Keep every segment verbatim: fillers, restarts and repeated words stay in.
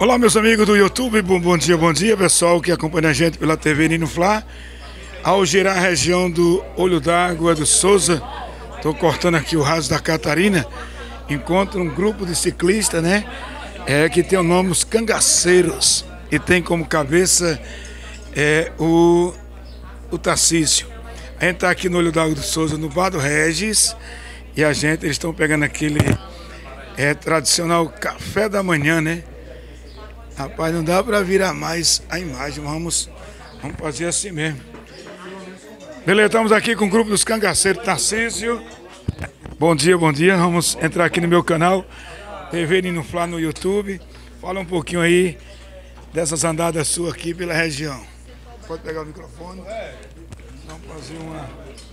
Olá, meus amigos do YouTube, bom, bom dia, bom dia, pessoal que acompanha a gente pela T V Nino Fla. Ao girar a região do Olho d'Água do Souza, estou cortando aqui o raso da Catarina, encontro um grupo de ciclistas, né? É, que tem o nome Os Cangaceiros e tem como cabeça é, o, o Tarcísio. A gente está aqui no Olho d'Água do Souza, no Bar do Regis, e a gente, eles estão pegando aquele é, tradicional café da manhã, né? Rapaz, não dá para virar mais a imagem, vamos, vamos fazer assim mesmo. Beleza, estamos aqui com o grupo dos Cangaceiros, Tarcísio. Bom dia, bom dia, vamos entrar aqui no meu canal, T V Nino Fla no YouTube. Fala um pouquinho aí dessas andadas suas aqui pela região. Pode pegar o microfone. Vamos fazer uma...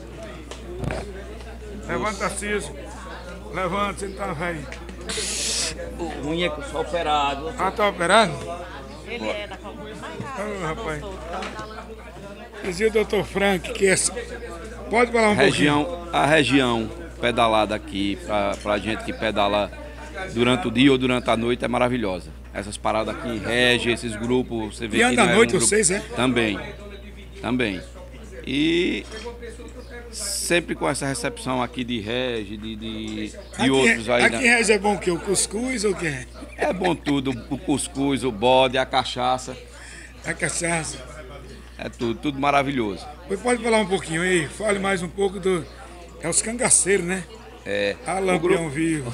Levanta, Tarcísio. Levanta, você não tá velho. O ruim é que eu sou operado. Ah, tá operado? Ele é da coluna mais Ah, rapaz. Dizia o doutor Frank que esse... Pode falar um região, pouquinho. A região pedalada aqui, pra, pra gente que pedala durante o dia ou durante a noite, é maravilhosa. Essas paradas aqui, rege, esses grupos, você vê E que anda não à é noite um grupo... vocês, é? Também, também. E sempre com essa recepção aqui de rege, de, de, de Aqui, outros aí. aqui né? em Regis é bom o quê? O cuscuz ou o quê? É bom tudo, o cuscuz, o bode, a cachaça, A cachaça. é tudo, tudo maravilhoso. Pois pode falar um pouquinho aí? Fale mais um pouco do... É os cangaceiros, né? É, Ah, o Lampião grupo... vivo.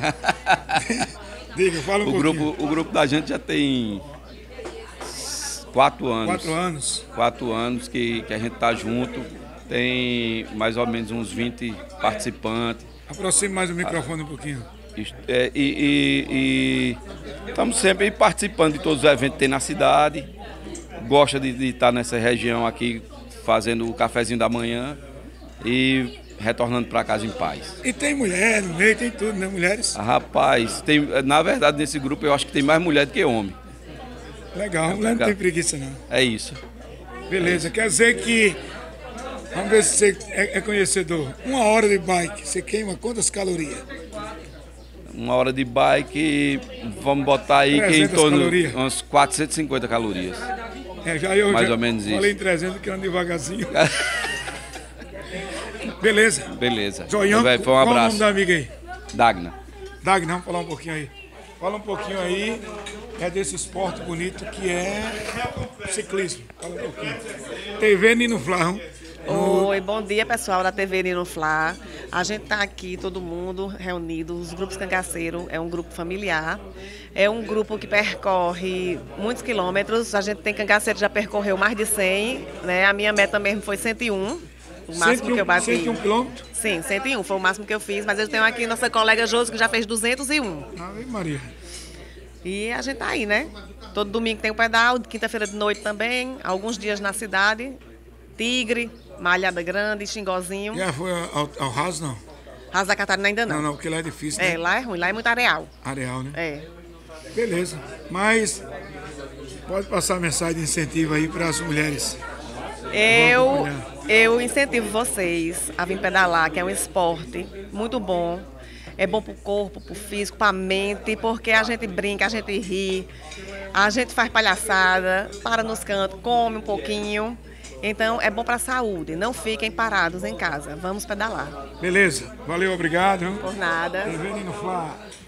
Diga, fala um O pouquinho. grupo, o grupo da gente já tem quatro anos. Quatro anos. Quatro anos que, que a gente tá junto. Tem mais ou menos uns vinte participantes. Aproxime mais o microfone um pouquinho. Isto- é, e estamos sempre participando de todos os eventos que tem na cidade. Gosta de, de estar nessa região aqui fazendo o cafezinho da manhã e retornando para casa em paz. E tem mulher no meio, tem tudo, né? Mulheres. Ah, rapaz, tem, na verdade nesse grupo eu acho que tem mais mulher do que homem. Legal, mulher não tem preguiça não. É isso. Beleza, quer dizer que... Vamos ver se você é, é conhecedor. Uma hora de bike, você queima quantas calorias? Uma hora de bike, vamos botar aí que em trezentas torno calorias. de umas quatrocentas e cinquenta calorias. É, já eu Mais já ou menos isso. falei em trezentos que ando devagarzinho. Beleza. Beleza. Joião, Véi, foi um qual o nome abraço. da amiga aí? Dagna. Dagna, vamos falar um pouquinho aí. Fala um pouquinho aí, é desse esporte bonito que é ciclismo. Fala um pouquinho. T V Nino Fla. Hum? Oi, bom dia pessoal da T V Nino Fla. A gente está aqui, todo mundo reunido, os grupos Cangaceiros, é um grupo familiar, é um grupo que percorre muitos quilômetros, a gente tem cangaceiro que já percorreu mais de cem, né? A minha meta mesmo foi cento e um, o máximo que eu bati. cento e um quilômetros? Sim, cento e um, foi o máximo que eu fiz, mas eu tenho aqui nossa colega Josi que já fez duzentos e um. Ave Maria. E a gente tá aí, né? Todo domingo tem o pedal, quinta-feira de noite também, alguns dias na cidade, Tigre, Malhada Grande, Xingozinho. Já foi ao, ao raso, não? Raso da Catarina ainda não. Não, não, porque lá é difícil, É, né? lá é ruim, lá é muito areal. Areal, né? É. Beleza. Mas pode passar a mensagem de incentivo aí para as mulheres. Eu, eu incentivo vocês a vir pedalar, que é um esporte muito bom. É bom pro corpo, pro físico, pra mente, porque a gente brinca, a gente ri, a gente faz palhaçada, para nos cantos, come um pouquinho. Então é bom para a saúde. Não fiquem parados em casa. Vamos pedalar. Beleza. Valeu, obrigado. Por nada. T V Nino Fla.